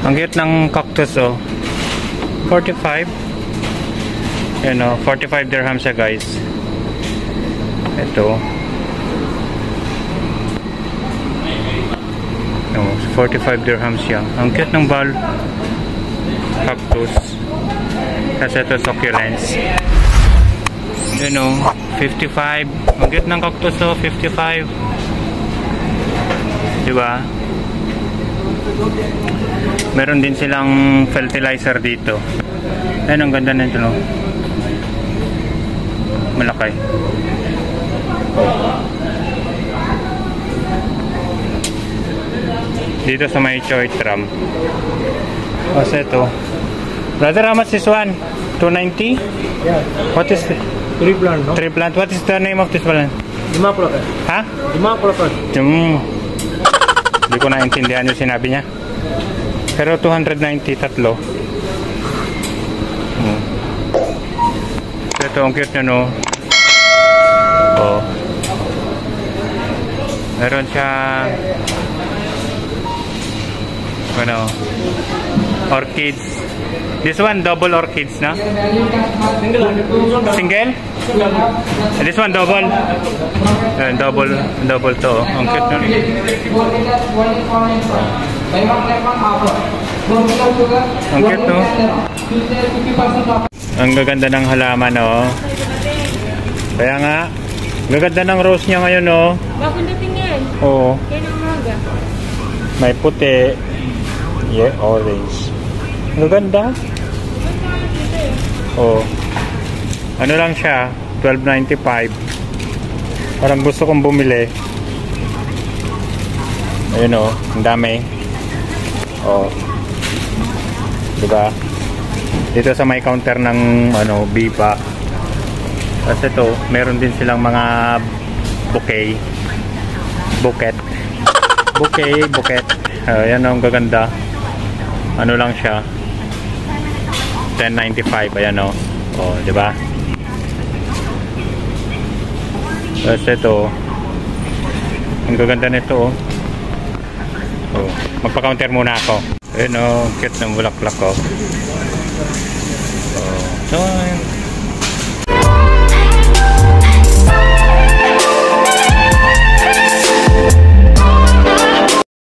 Ang cute ng cactus, oh. 45. Yan, oh. 45 dirham siya, guys. Ito. Oh, 45 dirham siya. Ang cute ng cactus. Kasi ito succulents. Yan, oh. 55. Ang cute ng cactus, oh. 55. Diba? Meron din silang fertilizer dito. Ayan, ang ganda nito, no? Malaki. Dito sa may Choi Tram. Kasi ito. Brother, how much is one? 290? Yeah. What is it? Tree plant, no? Tree plant. What is the name of this plant? Dimapulakan. Ha? Dimapulakan. Hindi ko naintindihan yung sinabi niya. Pero 290, tatlo. Ito, ang cute niya, no? Oh. Meron siya ano, orchids. This one double orchids, na? Single? This one double. Double to. Ang cute nun. Ang cute, no? Ang gaganda ng halaman, no? Kaya nga, gaganda ng rose niya ngayon, no? Bagong dating yan. Oo. Kaya ng umaga. May puti. Yeah, orange. Gaganda. Oo. Ano lang siya? 12.95. Parang gusto kong bumili. Ayun, oh. Ang dami. Oo. Diba? Dito sa may counter ng ano, Biba. Kasi ito, meron din silang mga bouquet. Bouquet. Yan ang gaganda. Ano lang siya? 10.95. Ayan, oh. Oh, di ba? Kasi ito, ang gaganda nito, oh. Oh, magpa-counter muna ako. Ayun, oh, cute ng bulaklak, oh. So,